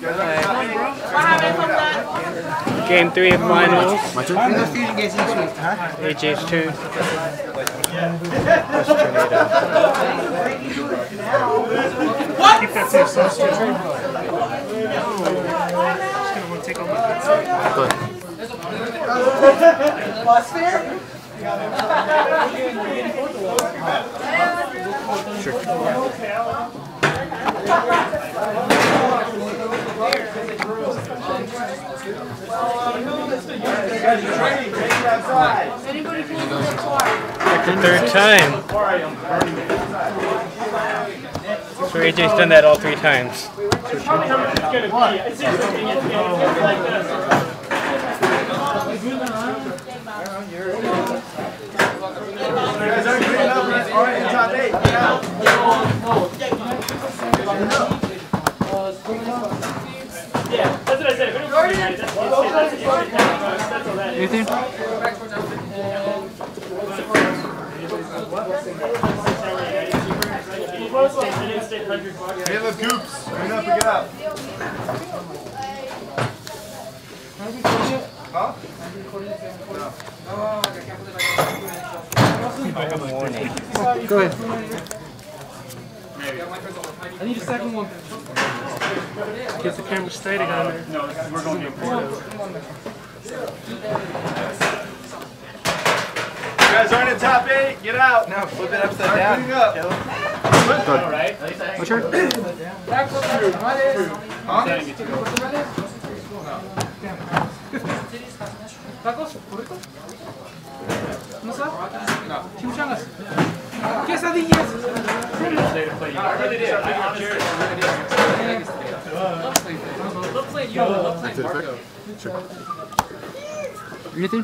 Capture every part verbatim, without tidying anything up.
Game three of finals. A J's two. Keep that to yourself, too. Just gonna want to take all my bets. Good. Sure. The third time. So A J's done that all three times. Yeah, that's what I said. Anything? Hey, the goops. Hurry up and get up. Huh? Go ahead. I need a second one. Get the camera straight again there. No, we're going to get bored of it. You guys aren't in top eight. Get out. No, flip it upside down. Up. Good. What's your? ¿Tacos? ¿Burritos? ¿No sabes? No. ¿Chimichangas? ¿Quesadillas? Sure. Anything?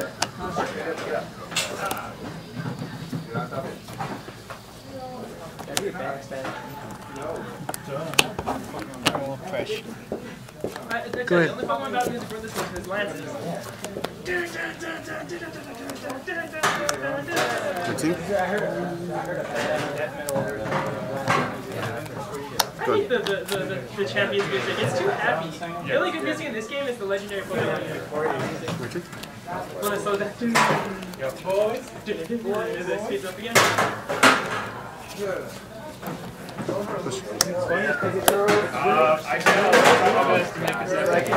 Oh, fresh. Go ahead. The only problem about music for this one is lances. I hate the, the, the, the, the Champions music. It's too happy. The only good music in this game is the legendary Pokemon music. When I slow that. Yep. Boys. It speeds up again. Uh, I can my best to make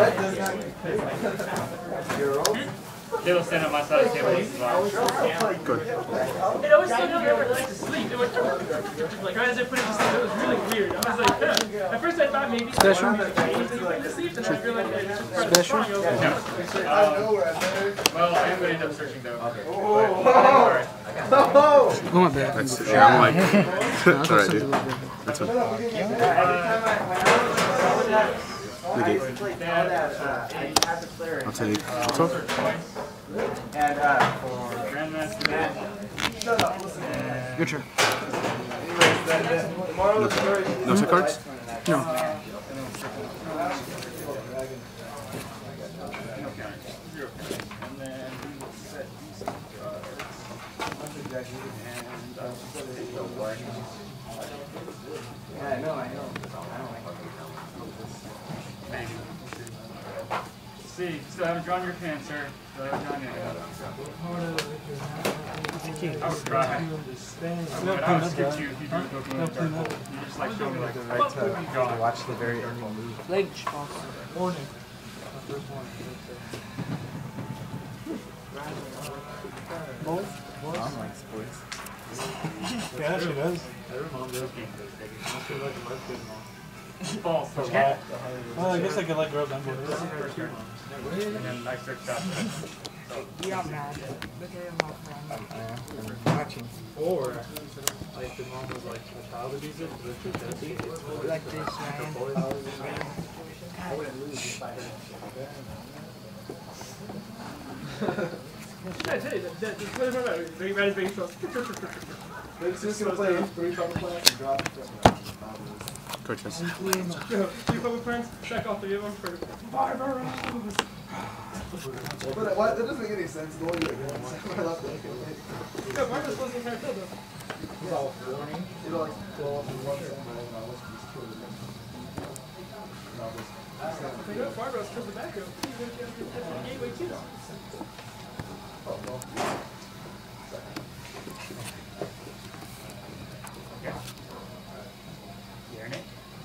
a second. They'll stand on my side of the table as well. Good. It always slowed down whenever I like to sleep. It went like right as I put it to sleep. It was really weird. I was like, huh. At first I thought maybe Special? I was like, to sleep, and I realized it's just part of the Special? song. No. Um, well, I am going to end up searching though. Okay. Oh, Oh my bad. That's, yeah, I'm like, that's alright, dude. That's fine. Negate. I'll take twelve. And uh, for Grandmaster, Your turn. No, no set cards? No. Yeah, I know, I know. I don't like See, still haven't drawn your pan, sir. Still haven't drawn it. I would cry. I would skip you if you do Pokemon. You just like show me like the right to watch the very early move. Leg. Morning. Boy? Mom likes sports. Yeah, she does. Every mom does. She like a kid mom. False. Well, I guess I could let girls on board. And then I searched out. Yeah, I'm mad. Watching. Or, like, the mom was like, a child abuser, but it's just like this, man. I wouldn't lose if I had I tell you, that, that, what is that? Very bad is being shows. It's just gonna play three trouble plans and drop. Gorgeous. Two public plans, check all three of them for five rounds. But what? That doesn't make any sense. The one you're doing. I left it. Yeah, mine was supposed to kind of kill though. Well, it'll like blow up in one second. I was just killed it. They got barbells towards the back row. Gateway too. Yeah. You earn it?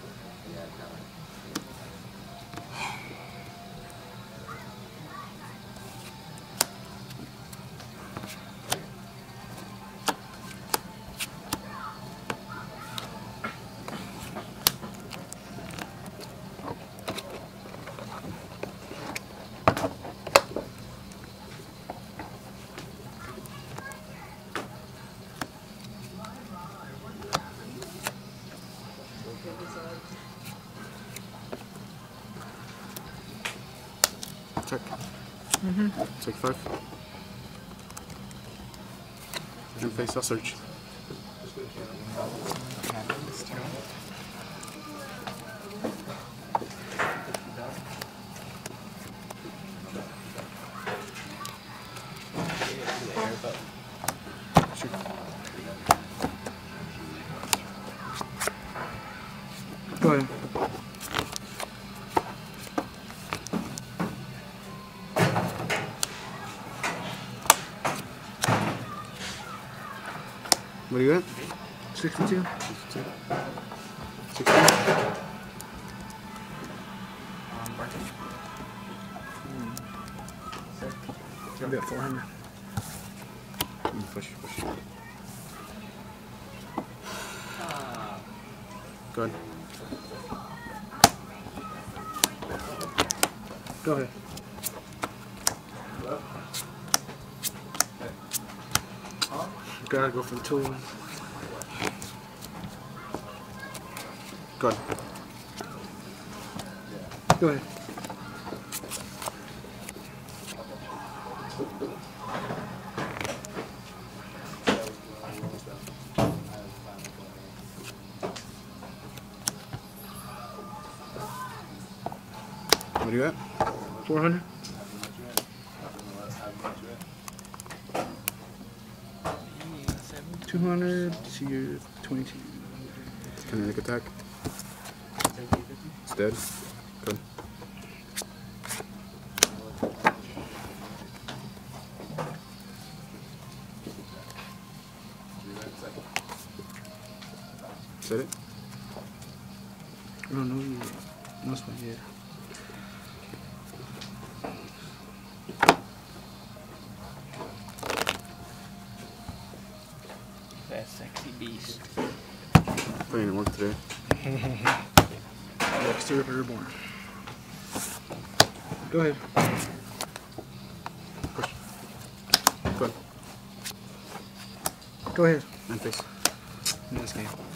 Check. Mm-hmm. Check five. And face, I'll search. Shoot. Go ahead. What do you got? sixty-two. sixty-two. sixty. I'll be at four hundred. Push, push. Good. Go ahead. Gotta go for the tool. Good. Go ahead. What do you got? four hundred? two hundred to your twenty-two. Kinetic attack. It's dead. Good. Is that it? I don't know yet. No, it's not yet. That sexy beast. Playing at work today. Next to Ripper Reborn. Go ahead. Push. Good. Go ahead. And face. In this game.